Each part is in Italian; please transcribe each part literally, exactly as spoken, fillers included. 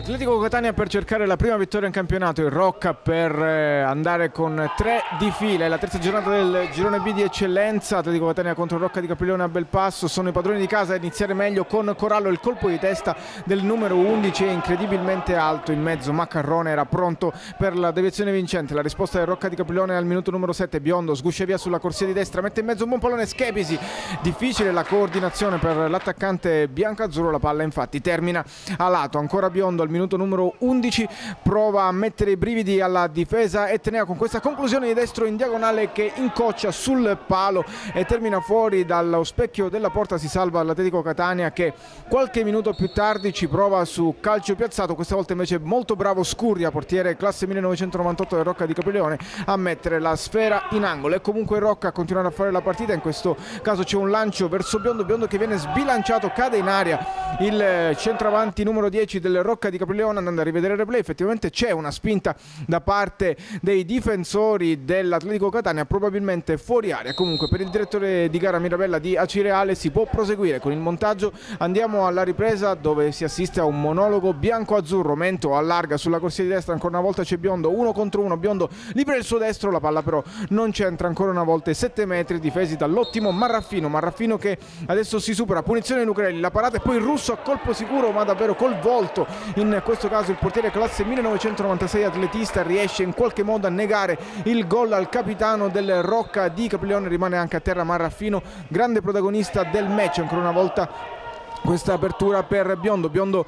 Atletico Catania per cercare la prima vittoria in campionato, il Rocca per andare con tre di fila, è la terza giornata del girone B di eccellenza. Atletico Catania contro il Rocca di Caprileone a Belpasso, sono i padroni di casa a iniziare meglio con Corallo, il colpo di testa del numero undici è incredibilmente alto in mezzo, Maccarrone era pronto per la deviazione vincente, la risposta del Rocca di Caprileone al minuto numero sette, Biondo sguscia via sulla corsia di destra, mette in mezzo un buon pallone Schepisi, difficile la coordinazione per l'attaccante biancazzurro, la palla infatti termina a lato, ancora Biondo al minuto numero undici prova a mettere i brividi alla difesa etnea con questa conclusione di destro in diagonale che incoccia sul palo e termina fuori dallo specchio della porta. Si salva l'Atletico Catania che qualche minuto più tardi ci prova su calcio piazzato, questa volta invece molto bravo Scurria, portiere classe millenovecentonovantotto del Rocca di Caprileone, a mettere la sfera in angolo. E comunque Rocca a continuare a fare la partita, in questo caso c'è un lancio verso Biondo, Biondo che viene sbilanciato, cade in aria il centravanti numero dieci del Rocca di Caprileone. Andando a rivedere il replay effettivamente c'è una spinta da parte dei difensori dell'Atletico Catania, probabilmente fuori area. Comunque per il direttore di gara Mirabella di Acireale si può proseguire con il montaggio. Andiamo alla ripresa dove si assiste a un monologo bianco-azzurro, Mento allarga sulla corsia di destra, ancora una volta c'è Biondo, uno contro uno, Biondo libera il suo destro, la palla però non c'entra ancora una volta, i sette metri difesi dall'ottimo Marraffino, Marraffino che adesso si supera, punizione Lucarelli, la parata e poi il russo a colpo sicuro ma davvero col volto, in questo caso il portiere classe millenovecentonovantasei atletista riesce in qualche modo a negare il gol al capitano del Rocca di Caprileone, rimane anche a terra Marraffino, grande protagonista del match ancora una volta. Questa apertura per Biondo, Biondo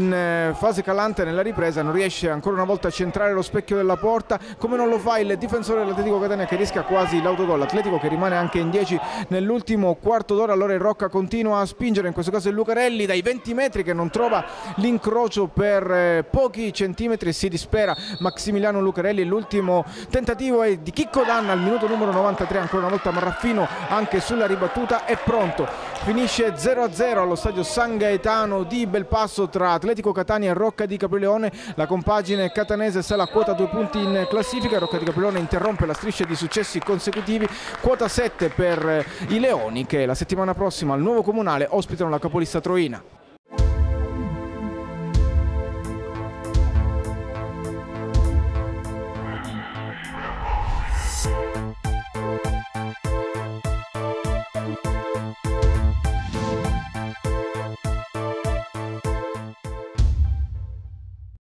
in fase calante nella ripresa non riesce ancora una volta a centrare lo specchio della porta, come non lo fa il difensore dell'Atletico Catania che rischia quasi l'autogol, Atletico che rimane anche in dieci nell'ultimo quarto d'ora. Allora il Rocca continua a spingere, in questo caso il Lucarelli dai venti metri che non trova l'incrocio per pochi centimetri, si dispera Maximiliano Lucarelli, l'ultimo tentativo è di Chicco Danna al minuto numero novantatré, ancora una volta Marraffino anche sulla ribattuta è pronto, finisce zero a zero allo stadio San Gaetano di Belpasso tra Atletico Catania e Rocca di Caprileone. La compagine catanese sale a quota due punti in classifica, Rocca di Caprileone interrompe la striscia di successi consecutivi, quota sette per i Leoni che la settimana prossima al nuovo comunale ospitano la capolista Troina.